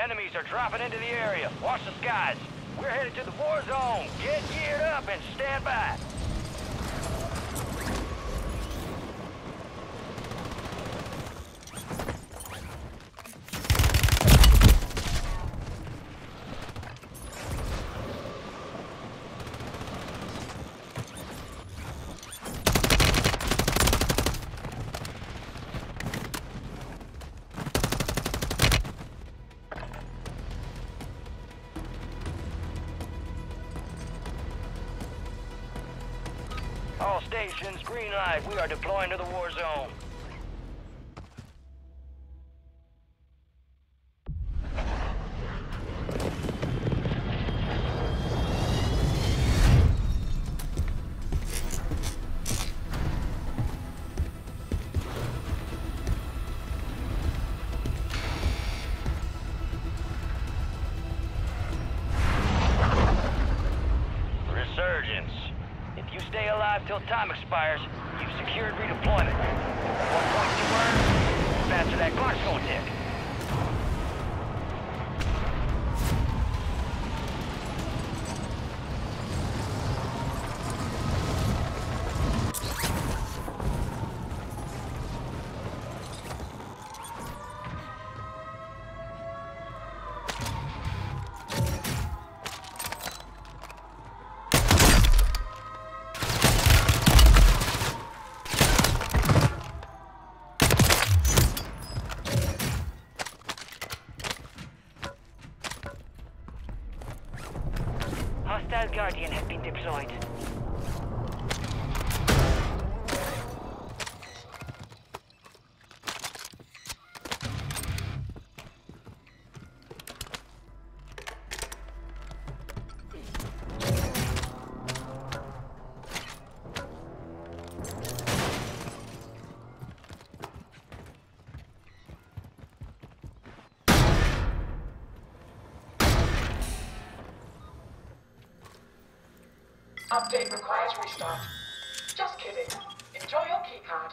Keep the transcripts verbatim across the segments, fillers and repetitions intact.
Enemies are dropping into the area. Watch the skies. We're headed to the war zone. Get geared up and stand by. All stations, green light. We are deploying to the war zone. Resurgence. If you stay alive till time expires, you've secured redeployment. One point you earn, the faster that clock's gonna tick. Hostile Guardian has been deployed. Update requires restart. Just kidding. Enjoy your keycard.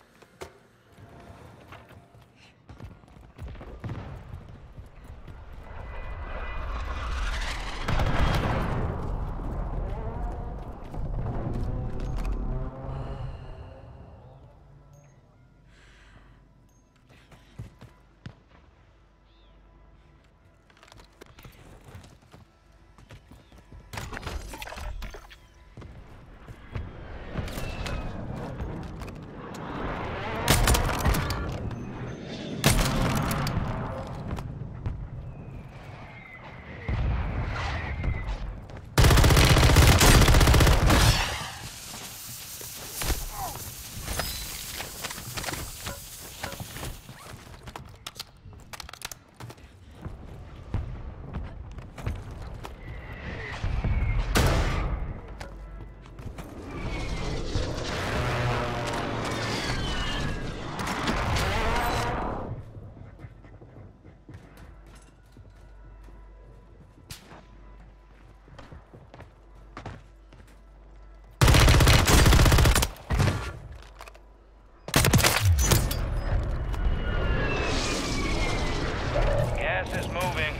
Gas is moving.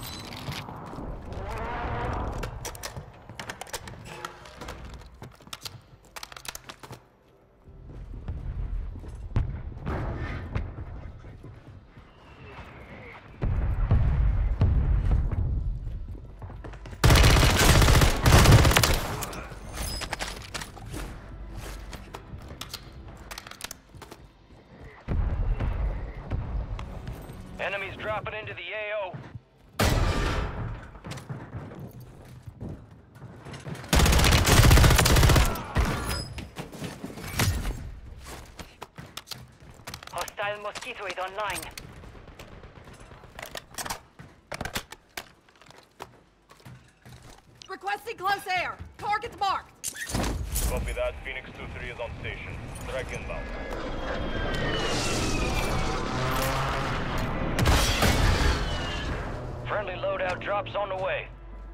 Enemies dropping into the A O. Hostile Mosquito is online. Requesting close air. Target's marked. Copy that. Phoenix two three is on station. Strike inbound. Friendly loadout drops on the way.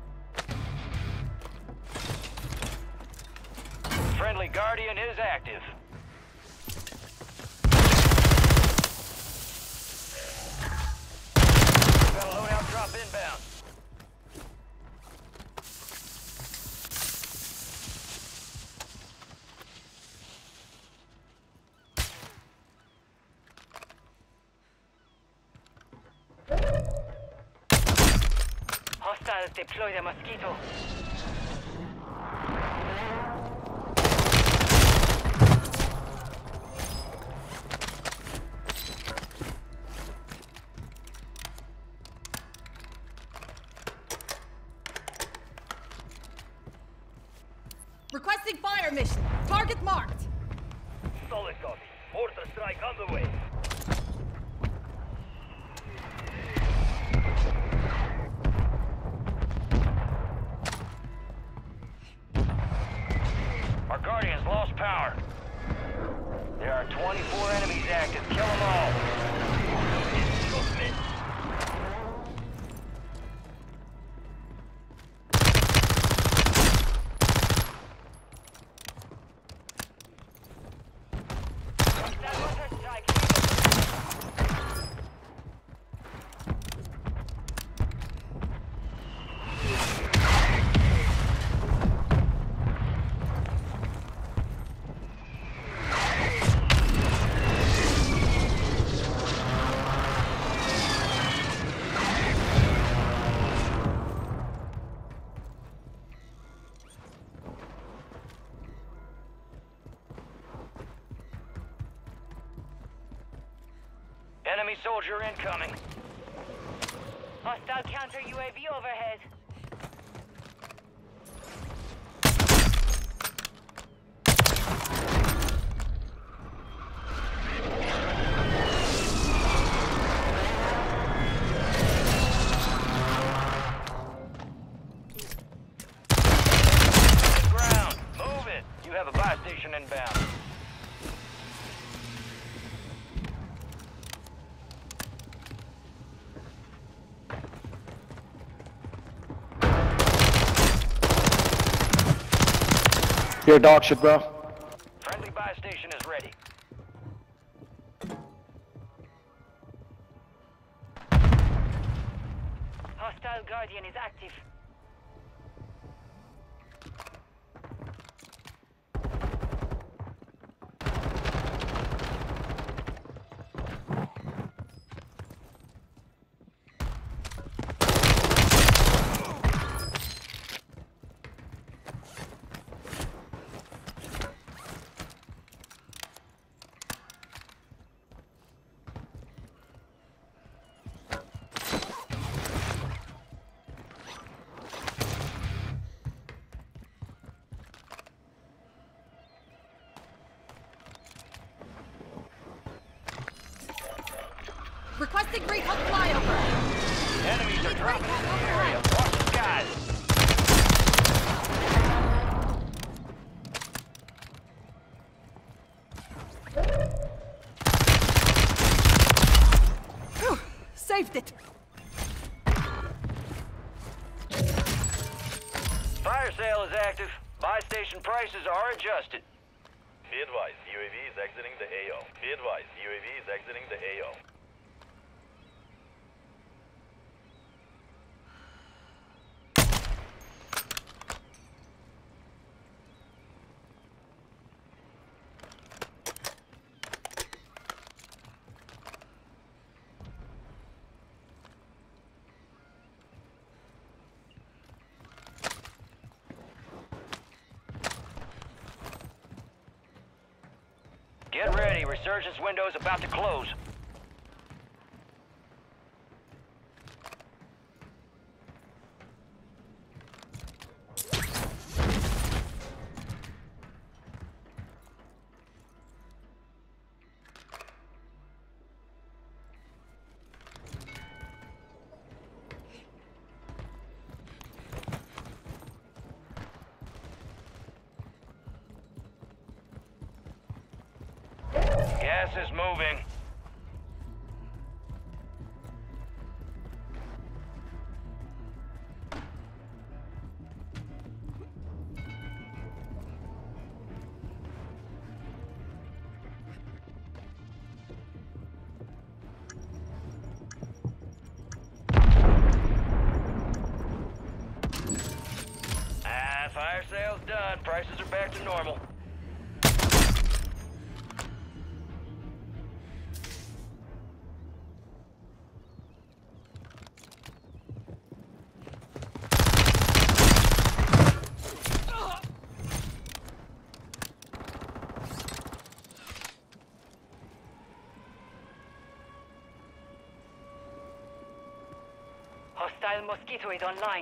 Friendly Guardian is active. Got a loadout drop. Hostiles deploy the Mosquito. Requesting fire mission. Target marked. Solid copy. Mortar strike on the way. Our Guardians lost power. There are twenty-four enemies active. Kill them all. Enemy soldier incoming. Hostile counter U A V overhead. Ground. Move it. You have a buy station inbound. You're dog shit, bro. Friendly buy station is ready. Hostile Guardian is active. Requesting recon flyover. Enemies are dropping into the area. Watch the skies. Whew, saved it. Fire sale is active. Buy station prices are adjusted. Be advised, U A V is exiting the A O. Be advised, U A V is exiting the A O. Get ready. Resurgence window's about to close. Gas is moving. Ah, fire sale's done. Prices are back to normal. Hostile Mosquito is online.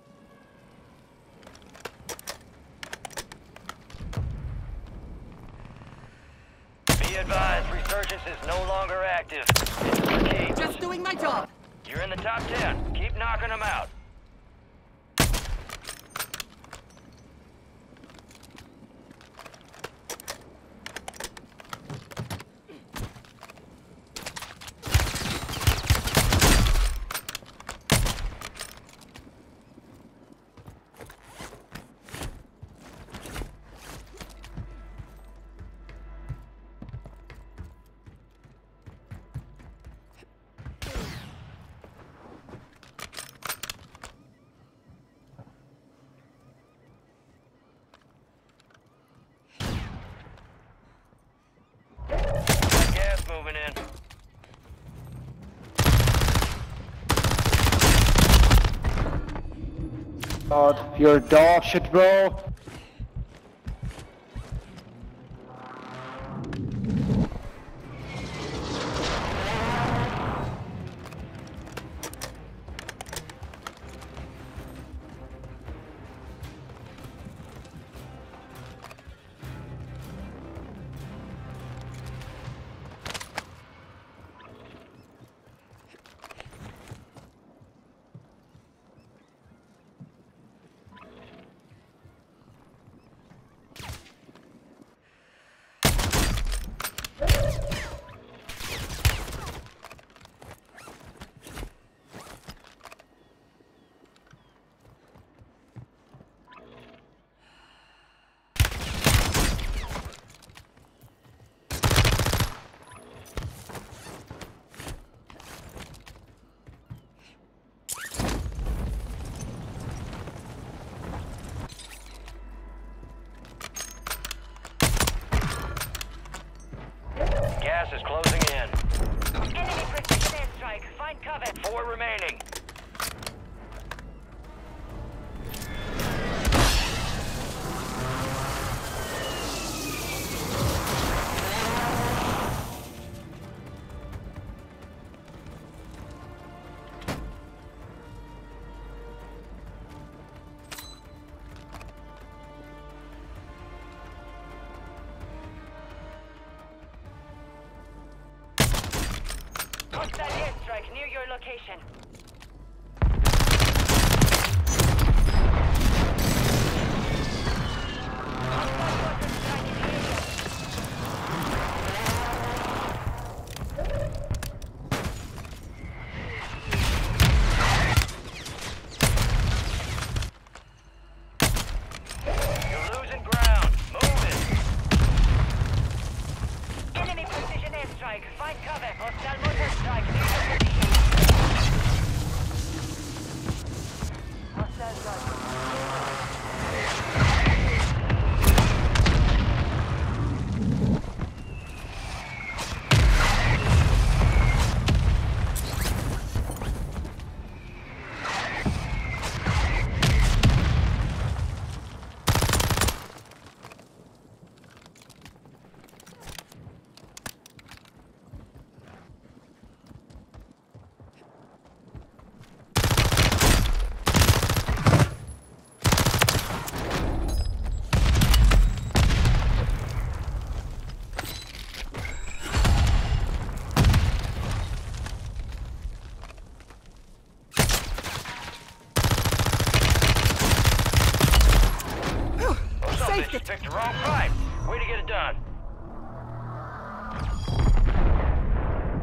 Be advised, resurgence is no longer active. It's fatigued. Just doing my job. You're in the top ten. Keep knocking them out. Gas moving in. God, you're dog shit, bro. Gas is closing in. Enemy precision airstrike. Find cover. Four remaining. Hostile airstrike near your location. Hostile water strike in the area. You're losing ground. Move it. Enemy precision airstrike. Find cover. Hostile mortar strike near your position. Hostile gun. Saved it. Picked the wrong fight.